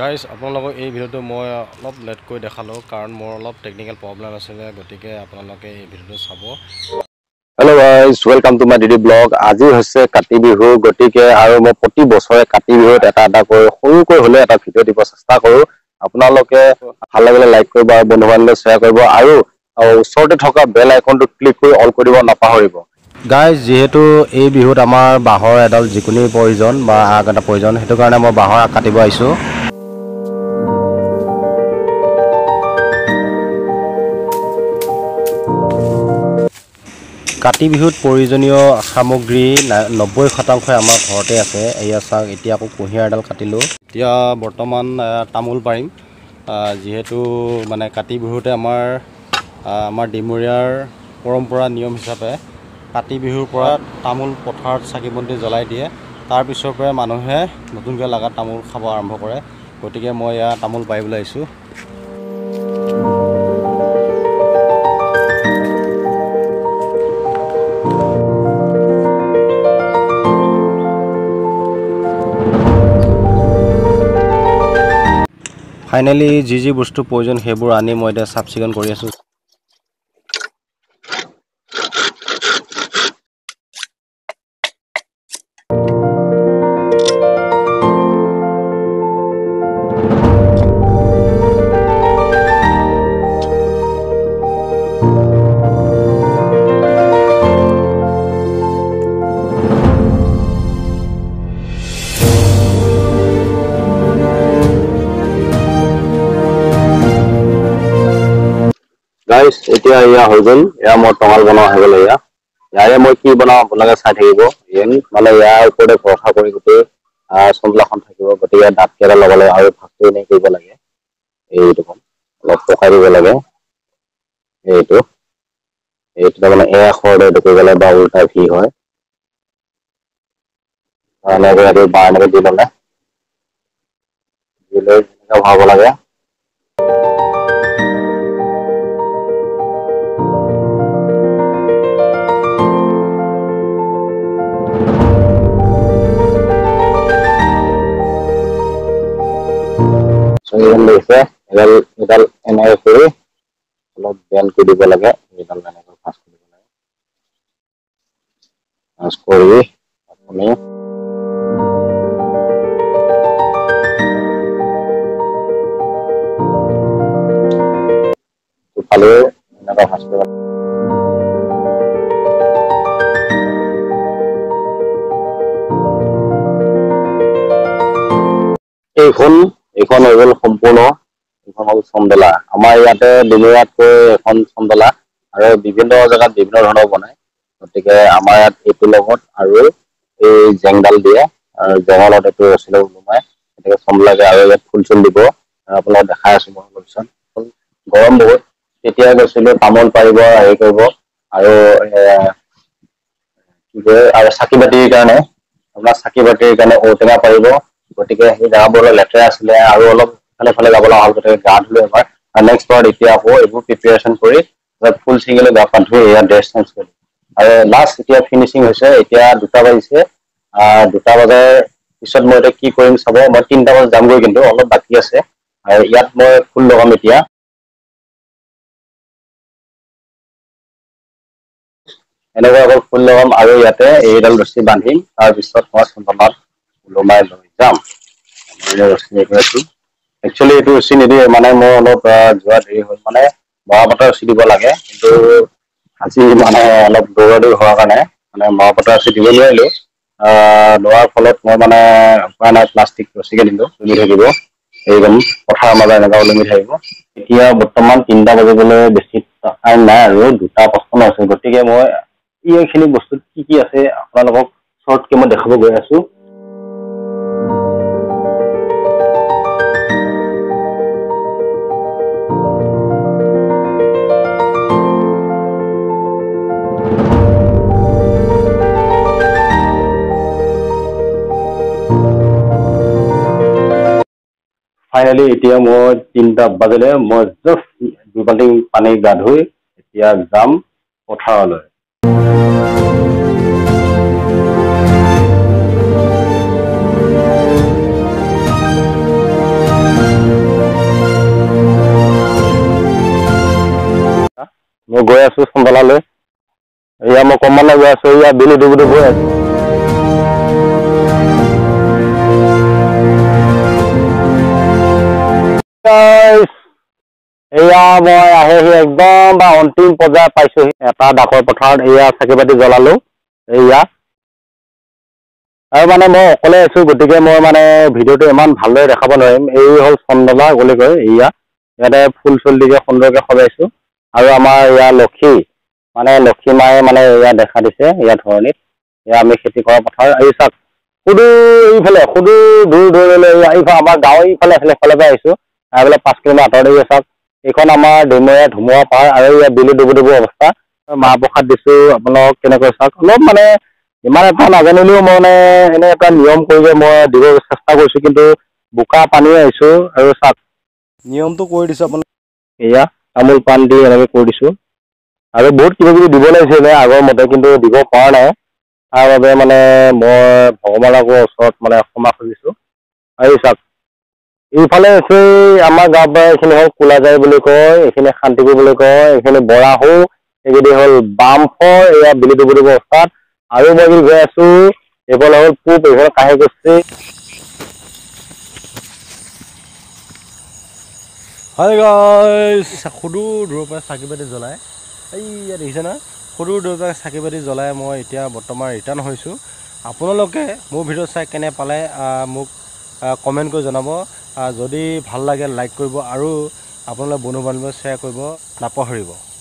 Guys আপোনালোকক এই ভিডিঅ'টো মই অলপ লেটকৈ দেখালোঁ কাৰণ মোৰ অলপ টেকনিকেল প্ৰব্লেম আছিলে গতিকে আপোনালোকে এই ভিডিঅ'টো চাব। Hello' guys, welcome to my ডিডি ব্লগ। আজি হৈছে কাতি বিহু, গতিকে আৰু মই প্ৰতি বছৰে কাতি বিহুত এটা কৰি সৰুকৈ হ'লে এটা ভিডিঅ' দিব চেষ্টা কৰোঁ। আপোনালোকে ভাল লাগিলে লাইক কৰিব আৰু বন্ধু বান্ধৱীলৈ শ্বেয়াৰ কৰিব আৰু ওচৰতে থকা বেল আইকনটো ক্লিক কৰি অল কৰিব নাপাহৰিব। গাইজ যিহেতু এই বিহুত আমাৰ বাঁহৰ এডাল যিকোনো প্ৰয়োজন বা আগ এটা প্ৰয়োজন, সেইটো কাৰণে মই বাঁহৰ আগ কাটিব আহিছোঁ। কাতি বিহুত প্ৰয়োজনীয় সামগ্ৰী 90% আমাৰ ঘৰতে আছে। এয়া চাওক, এতিয়া আকৌ কুঁহিয়াৰ এডাল কাটিলোঁ। এতিয়া বৰ্তমান তামোল পাৰিম, যিহেতু মানে কাতি বিহুতে আমাৰ ডিমৰীয়াৰ পৰম্পৰা নিয়ম হিচাপে কাতি বিহুৰ পৰা তামোল পথাৰত চাকি বন্তি জ্বলাই দিয়ে। তাৰ পিছৰ পৰাই মানুহে নতুনকৈ লগা তামোল খাব আৰম্ভ কৰে। গতিকে মই এয়া তামোল পাৰিবলৈ আহিছোঁ। ফাইনেলি যি বস্তু প্ৰয়োজন সেইবোৰ আনি মই এতিয়া চাফ চিকুণ কৰি আছোঁ। গাইজ, এতিয়া এয়া হৈ গ'ল। এয়া মই টঙাল বনোৱা হৈ গ'ল। ইয়াৰে মই কি বনাওঁ আপোনালোকে চাই থাকিব। মানে ইয়াৰ ওপৰতে ভৰসা কৰি গোটেই চম্বলাখন থাকিব। গতিকে দাঁত কেইটা ল'ব লাগে আৰু ভাগটো এনেই কৰিব লাগে। এইটো অলপ পকাই দিব লাগে। এইটো তাৰমানে আখৰতে এইটো কৰিব লাগে বা উল্টা ভি হয়। এনেকৈ বাৰ এনেকৈ দি ল'লে ভৰাব লাগে। লাগিছে এডাল এনেকৈ কৰি অলপ বেণ্ড কৰি দিব লাগে। এইডাল এনেকৈ ভাঁজ কৰিব লাগে। ভাঁজ কৰি আপুনি ফালে এনেকৈ ভাঁজ কৰিব লাগে। এইখন হৈ গ'ল সম্পূৰ্ণ। এইখন হ'ল চম্বেলা। আমাৰ ইয়াতে ডিমৰীয়াতকৈ এখন চম্বেলা আৰু বিভিন্ন জেগাত বিভিন্ন ধৰণৰ বনায়। গতিকে আমাৰ ইয়াত এইটো লগত আৰু এই জেংডাল দিয়ে আৰু জেঙৰ লগত এইটো ৰছীডাল ওলোমাই গতিকে চম্বেলাকে আৰু ইয়াত ফুল চুল দিব। আৰু আপোনাক দেখাই আছো মই লোকেশ্যন। গৰম বহুত, তেতিয়া গৈছিলো তামোল পাৰিব হেৰি কৰিব আৰু আৰু চাকি বাতিৰ কাৰণে ঔটেঙা পাৰিব। গতিকে সেই জেগাবোৰ লেতেৰা আছিলে আৰু অলপ ফালে যাব লগা হ'ল। গতিকে গা ধুলো এবাৰ আৰু নেক্সট বাৰত এতিয়া আকৌ এইবোৰ প্ৰিপেৰেশ্যন কৰি ফুল চিঙিলৈ গা পা ধুই এয়া ড্ৰেছ চেঞ্জ কৰিলো আৰু লাষ্ট এতিয়া ফিনিচিং হৈছে। এতিয়া 2টা বাজিছে। 2টা বজাৰ পিছত মই এতিয়া কি কৰিম চাব। মই 3টা বজাত যামগৈ, কিন্তু অলপ বাকী আছে। আৰু ইয়াত মই ফুল লগাম এতিয়া। এনেকৈ অকল ফুল লগাম আৰু ইয়াতে এইডাল ৰছী বান্ধিম। তাৰপিছত মই চম্বলাত ওলোমাই লৈ যাম। একচুৱেলি এইটো ৰছী নিদিয়ে, মানে মোৰ অলপ যোৱা দেৰি হ'ল। মানে মৰাপাটৰ ৰছী দিব লাগে, কিন্তু আজি মানে অলপ দৌৰা দৌৰি হোৱাৰ কাৰণে মানে মৰাপাটৰ ৰছী দিব নোৱাৰিলো। লোৱাৰ ফলত মই মানে উপায় নাই, প্লাষ্টিক ৰছীকে দিলো। ওলমি থাকিব এইদম পথাৰৰ মাজত এনেকুৱা ওলমি থাকিব। এতিয়া বৰ্তমান 3টা বাজিবলৈ বেছি টাইম নাই আৰু 2টা 55 আছে। গতিকে মই এইখিনি বস্তুত কি আছে আপোনালোকক শ্বৰ্টকে মই দেখাব গৈ আছো। ফাইনেলি এতিয়া মই 3টা বাজিলে। মই জাষ্ট 2 বাল্টিং পানী গা ধুই এতিয়া যাম পথাৰলৈ। মই গৈ আছোঁ চন্দলালৈ। এয়া মই কমমানলৈ গৈ আছোঁ। এয়া বেলি ডুবি গৈ আছোঁ। এয়া মই আহি একদম অন্তিম পৰ্যায় পাইছোহি। এটা ডাকৰ পথাৰত এয়া চাকি বাতি জ্বলালো। এয়া আৰু মানে মই অকলে আছোঁ, গতিকে মই মানে ভিডিঅ'টো ইমান ভালদৰে দেখাব নোৱাৰিম। এই হ'ল চন্দলা বুলি কয়। এয়া ইয়াতে ফুল চুল দিকে সুন্দৰকৈ সজাইছোঁ। আৰু আমাৰ এয়া লক্ষী মানে লক্ষী মায়ে মানে এয়া দেখা দিছে ইয়াৰ ধৰণীত। এয়া আমি খেতি কৰা পথাৰ। এই চাওক সুদূৰ এইফালে সুদূৰ দূৰ দূৰলৈ এইফালে আমাৰ গাঁৱৰ এইফালে এফালে পৰা আহিছোঁ। এইফালে 5 কিলোমিটাৰ আঁতৰত এয়া চাওক। এইখন আমাৰ ডেমৰীয়া ধুমুহা পাহাৰ আৰু ইয়াত বিলু ডুবু ডুবু অৱস্থা। মাহ প্ৰসাদ দিছোঁ আপোনালোকক কেনেকৈ চাওক। অলপ মানে ইমান এটা নাজানিলেও মই মানে এনে এটা নিয়ম কৰি মই দিব চেষ্টা কৰিছোঁ, কিন্তু বোকা পানী আহিছোঁ। আৰু চাওক নিয়মটো কৰি দিছোঁ আপোনাক। এয়া তামোল পাণ দি এনেকৈ কৰি দিছোঁ। আৰু বহুত কিবা কিবি দিব লাগিছিলে আগৰ মতে, কিন্তু দিব পৰা নাই। তাৰ বাবে মানে মই ভগৱানকৰ ওচৰত মানে ক্ষমা খুজিছোঁ। আৰু চাওক এইফালে আছে আমাৰ গাঁৱৰ পৰা এইখিনি হ'ল কোলাজাই বুলি কয়, এইখিনি শান্তিপুৰ বুলি কয়, এইখিনি বৰাহু, এইখিনি হ'ল বামফৰ এয়া বিলি ডুবু ডুবু অৱস্থাত। আৰু মই যদি গৈ আছোঁ এইফালে হ'ল পূব, এইফালে কাঁহীকুছি। হয় গাইছ, সুদূৰ দূৰৰ পৰা চাকি বাতি জ্বলাই এই ইয়াত দেখিছে নহয়, সুদূৰ দূৰৰ পৰা চাকি বাতি জ্বলাই মই এতিয়া বৰ্তমান ৰিটাৰ্ণ হৈছোঁ। আপোনালোকে মোৰ ভিডিঅ' চাই কেনে পালে মোক কমেণ্ট কৰি জনাব। যদি ভাল লাগে লাইক কৰিব আৰু আপোনালোকে বন্ধু বান্ধৱীক শ্বেয়াৰ কৰিব নাপাহৰিব।